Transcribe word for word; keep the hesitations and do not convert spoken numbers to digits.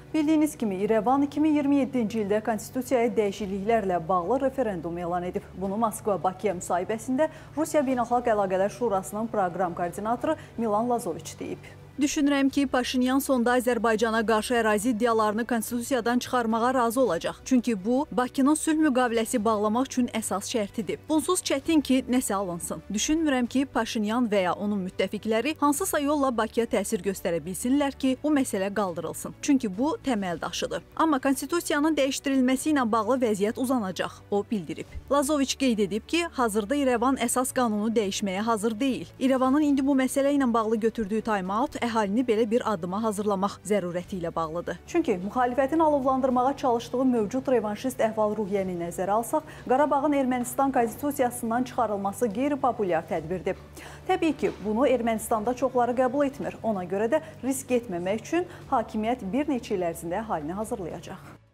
Bildiyiniz kimi İrəvan iki min iyirmi yeddinci ildə konstitusiyaya dəyişikliklərlə bağlı referendum elan edib. Bunu Moskva-Bakıya müsahibəsində Rusiya Beynəlxalq Əlaqələr Şurasının proqram koordinatoru Milan Lazoviç deyib. Düşünürəm ki, Paşinyan sonda Azərbaycana qarşı ərazi iddialarını konstitusiyadan çıxarmağa razı olacaq. Çünki bu, Bakının sülh müqaviləsi bağlamaq üçün əsas şərtidir. Bunsuz çətin ki, nəsə alınsın. Düşünmürəm ki, Paşinyan və ya onun müttəfiqləri hansısa yolla Bakıya təsir göstərə bilsinlər ki, bu məsələ qaldırılsın. Çünki bu təməl daşıdır. Amma konstitusiyanın dəyişdirilməsi ilə bağlı vəziyyət uzanacaq, o bildirib. Lazoviç qeyd edib ki, hazırda İrəvan əsas qanunu dəyişməyə hazır deyil. İrəvanın indi bu məsələ ilə bağlı götürdüyü time-out əhalini belə bir addıma hazırlamaq zərurəti ilə bağlıdır. Çünki müxalifətin alovlandırmağa çalışdığı mövcud revanşist əhval-ruhiyyəni nəzərə alsaq, Qarabağın Ermənistan konstitusiyasından çıxarılması qeyri-populyar tədbirdir. Təbii ki, bunu Ermənistanda çoxları qəbul etmir. Ona görə də risk etməmək üçün hakimiyyət bir neçə il ərzində əhalini hazırlayacaq.